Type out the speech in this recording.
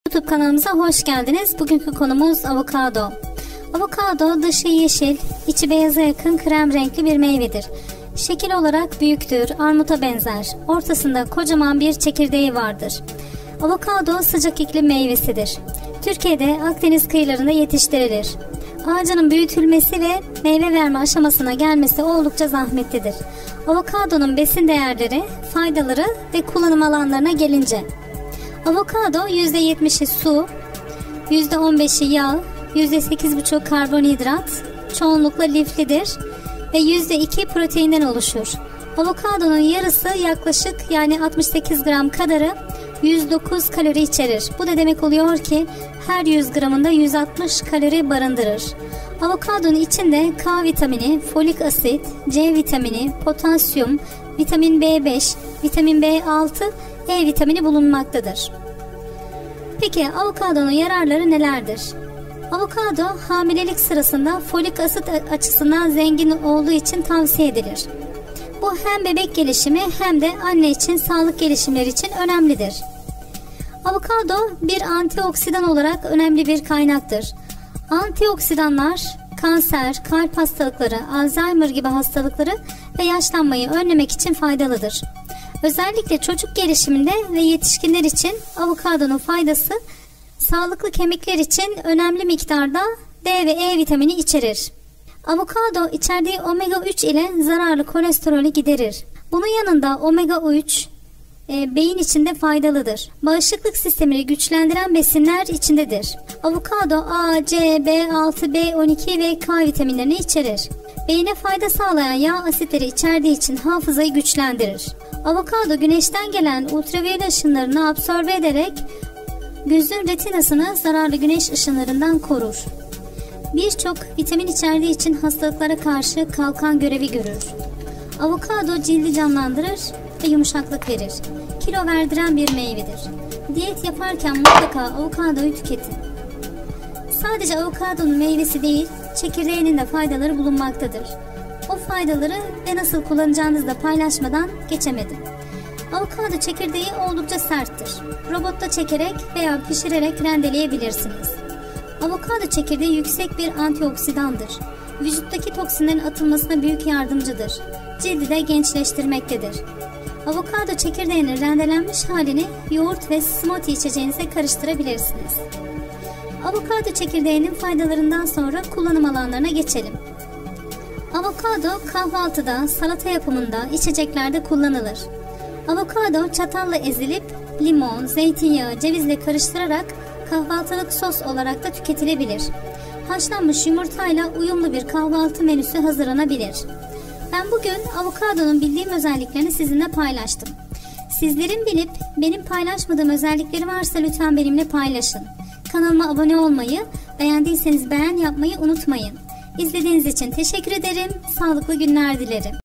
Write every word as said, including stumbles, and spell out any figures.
YouTube kanalımıza hoş geldiniz. Bugünkü konumuz avokado. Avokado dışı yeşil, içi beyaza yakın krem renkli bir meyvedir. Şekil olarak büyüktür, armuta benzer. Ortasında kocaman bir çekirdeği vardır. Avokado sıcak iklim meyvesidir. Türkiye'de Akdeniz kıyılarında yetiştirilir. Ağacının büyütülmesi ve meyve verme aşamasına gelmesi oldukça zahmetlidir. Avokadonun besin değerleri, faydaları ve kullanım alanlarına gelince: avokado yüzde yetmişi su, yüzde on beşi yağ, yüzde sekiz buçuk karbonhidrat, çoğunlukla liflidir ve yüzde iki proteinden oluşur. Avokadonun yarısı yaklaşık yani altmış sekiz gram kadarı yüz dokuz kalori içerir. Bu da demek oluyor ki her yüz gramında yüz altmış kalori barındırır. Avokadonun içinde K vitamini, folik asit, C vitamini, potasyum, vitamin B beş, vitamin B altı, E vitamini bulunmaktadır. Peki avokadonun yararları nelerdir? Avokado hamilelik sırasında folik asit açısından zengin olduğu için tavsiye edilir. Bu hem bebek gelişimi hem de anne için sağlık gelişimleri için önemlidir. Avokado bir antioksidan olarak önemli bir kaynaktır. Antioksidanlar kanser, kalp hastalıkları, Alzheimer gibi hastalıkları ve yaşlanmayı önlemek için faydalıdır. Özellikle çocuk gelişiminde ve yetişkinler için avokadonun faydası, sağlıklı kemikler için önemli miktarda D ve E vitamini içerir. Avokado içerdiği omega üç ile zararlı kolesterolü giderir. Bunun yanında omega üç e, beyin için de faydalıdır. Bağışıklık sistemini güçlendiren besinler içindedir. Avokado A, C, B altı, B on iki ve K vitaminlerini içerir. Beyine fayda sağlayan yağ asitleri içerdiği için hafızayı güçlendirir. Avokado güneşten gelen ultraviyole ışınlarını absorbe ederek gözün retinasını zararlı güneş ışınlarından korur. Birçok vitamin içerdiği için hastalıklara karşı kalkan görevi görür. Avokado cildi canlandırır ve yumuşaklık verir. Kilo verdiren bir meyvedir. Diyet yaparken mutlaka avokadoyu tüketin. Sadece avokadonun meyvesi değil, çekirdeğinin de faydaları bulunmaktadır. O faydaları ve nasıl kullanacağınızı da paylaşmadan geçemedim. Avokado çekirdeği oldukça serttir. Robotta çekerek veya pişirerek rendeleyebilirsiniz. Avokado çekirdeği yüksek bir antioksidandır. Vücuttaki toksinlerin atılmasına büyük yardımcıdır. Cildi de gençleştirmektedir. Avokado çekirdeğinin rendelenmiş halini yoğurt ve smoothie içeceğinize karıştırabilirsiniz. Avokado çekirdeğinin faydalarından sonra kullanım alanlarına geçelim. Avokado kahvaltıda, salata yapımında, içeceklerde kullanılır. Avokado çatalla ezilip limon, zeytinyağı, cevizle karıştırarak kahvaltılık sos olarak da tüketilebilir. Haşlanmış yumurtayla uyumlu bir kahvaltı menüsü hazırlanabilir. Ben bugün avokadonun bildiğim özelliklerini sizinle paylaştım. Sizlerin bilip benim paylaşmadığım özellikleri varsa lütfen benimle paylaşın. Kanalıma abone olmayı, beğendiyseniz beğen yapmayı unutmayın. İzlediğiniz için teşekkür ederim. Sağlıklı günler dilerim.